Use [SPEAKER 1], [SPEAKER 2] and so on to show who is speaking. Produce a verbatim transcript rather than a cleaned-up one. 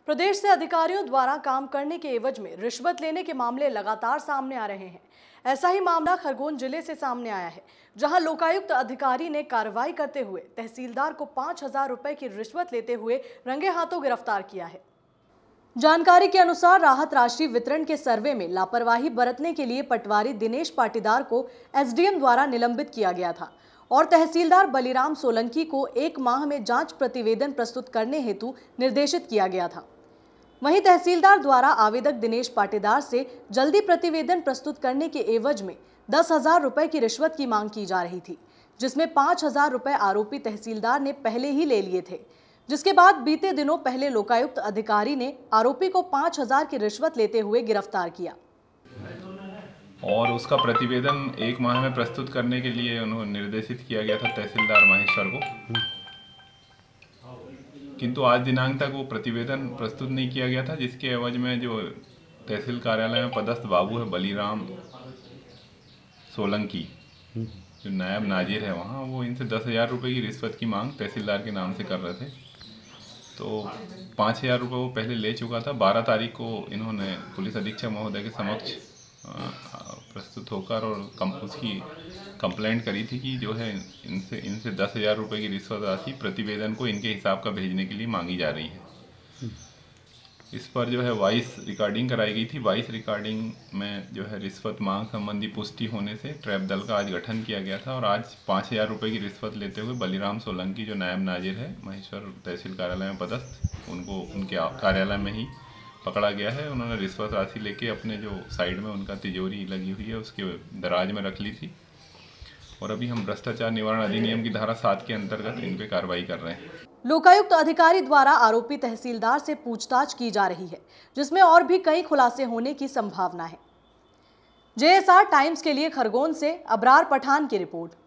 [SPEAKER 1] प्रदेश से अधिकारियों द्वारा काम करने के एवज में रिश्वत लेने के मामले लगातार सामने आ रहे हैं। ऐसा ही मामला खरगोन जिले से सामने आया है, जहां लोकायुक्त अधिकारी ने कार्रवाई करते हुए तहसीलदार को पांच हजार रुपए की रिश्वत लेते हुए रंगे हाथों गिरफ्तार किया है। जानकारी के अनुसार राहत राशि वितरण के सर्वे में लापरवाही बरतने के लिए पटवारी दिनेश पाटीदार को एसडीएम द्वारा निलंबित किया गया था और तहसीलदार बलिराम सोलंकी को एक माह में जांच प्रतिवेदन प्रस्तुत करने हेतु निर्देशित किया गया था। वहीं तहसीलदार द्वारा आवेदक दिनेश पाटीदार से जल्दी प्रतिवेदन प्रस्तुत करने के एवज में दस हजार रुपए की रिश्वत की मांग की जा रही थी, जिसमें पांच हजार रुपए आरोपी तहसीलदार ने पहले ही ले लिए थे। जिसके बाद बीते दिनों पहले लोकायुक्त अधिकारी ने आरोपी को पांच हजार की रिश्वत लेते हुए गिरफ्तार किया
[SPEAKER 2] और उसका प्रतिवेदन एक माह में प्रस्तुत करने के लिए उन्हें निर्देशित किया गया था तहसीलदार महेश्वर को, किंतु आज दिनांक तक वो प्रतिवेदन प्रस्तुत नहीं किया गया था, जिसके एवज में जो तहसील कार्यालय में पदस्थ बाबू है बलिराम सोलंकी, जो नायब नाजिर है वहाँ, वो इनसे दस हजार रुपये की रिश्वत की मांग तहसीलदार के नाम से कर रहे थे। तो पाँच हजार रुपये वो पहले ले चुका था। बारह तारीख को इन्होंने पुलिस अधीक्षक महोदय के समक्ष प्रस्तुत होकर और कम उसकी कंप्लेंट करी थी कि जो है इनसे इनसे दस हजार रुपये की रिश्वत राशि प्रतिवेदन को इनके हिसाब का भेजने के लिए मांगी जा रही है। इस पर जो है वॉइस रिकॉर्डिंग कराई गई थी। वॉइस रिकॉर्डिंग में जो है रिश्वत मांग संबंधी पुष्टि होने से ट्रैप दल का आज गठन किया गया था और आज पाँच हजार रुपये की रिश्वत लेते हुए बलिराम सोलंकी, जो नायब नाजिर है महेश्वर तहसील कार्यालय में पदस्थ, उनको उनके कार्यालय में ही पकड़ा गया है। उन्होंने रिश्वत राशि लेके अपने जो साइड में उनका तिजोरी लगी हुई है उसके दराज में रख ली थी और अभी हम भ्रष्टाचार निवारण अधिनियम की धारा सात के अंतर्गत इन पे कार्रवाई कर रहे हैं।
[SPEAKER 1] लोकायुक्त अधिकारी द्वारा आरोपी तहसीलदार से पूछताछ की जा रही है, जिसमें और भी कई खुलासे होने की संभावना है। जेएसआर टाइम्स के लिए खरगोन से अबरार पठान की रिपोर्ट।